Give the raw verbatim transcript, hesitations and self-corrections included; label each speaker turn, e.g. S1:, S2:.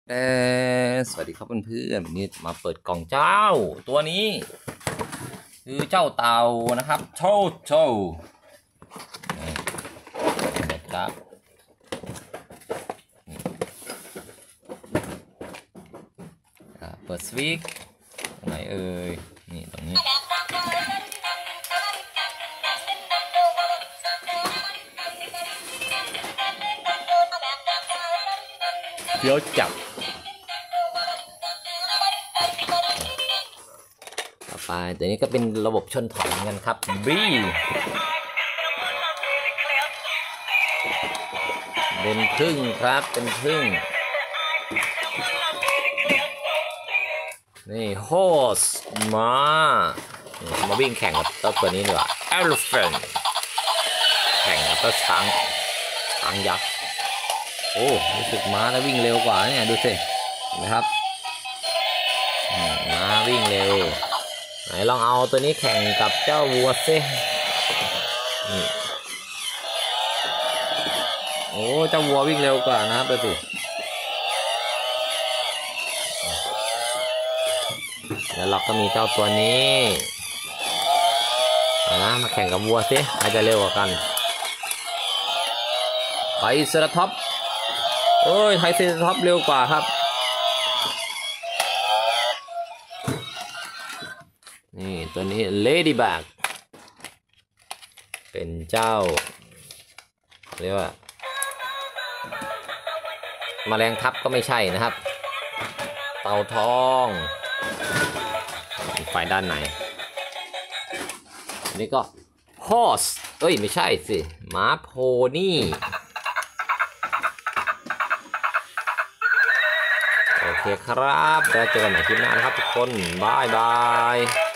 S1: เออสวัสดีครับเพื่อนๆวันนี้มาเปิดกล่องเจ้าตัวนี้ คือเจ้าเต่านะครับโชโชนี่นะครับเปิดสวิตช์ตรงไหนเอ่ยนี่ตรงนี้เดี๋ยวจับต่อไปตัวนี้ก็เป็นระบบชนถอยกันครับบีเป็นพึ่งครับเป็นพึ่งนี่โฮสมามาวิ่งแข่งกับเจ้าตัวนี้ดีกว่า Elephant แข่งกับเจ้าช้างช้างยักษ์โอ้รู้สึกม้าแล้ววิ่งเร็วกว่าเนี่ยดูสิเห็นไหมครับม้าวิ่งเร็วไหนลองเอาตัวนี้แข่งกับเจ้าวัวสินี่โอ้เจ้าวัววิ่งเร็วกว่านะครับดูสิแล้วเราก็มีเจ้าตัวนี้นะมาแข่งกับวัวสิใครจะเร็วกว่ากันไทรเซราทอปส์โอ้ยไทรเซราทอปส์เร็วกว่าครับนี่ตัวนี้ Ladybug เป็นเจ้าเรียกว่าแมลงทับก็ไม่ใช่นะครับเต่าทองไฟด้านไหนนี่ก็ horse เอ้ยไม่ใช่สิม้าโพนี่โอเคครับแล้วเจอกันใหม่คลิปหน้านะครับทุกคนบายบาย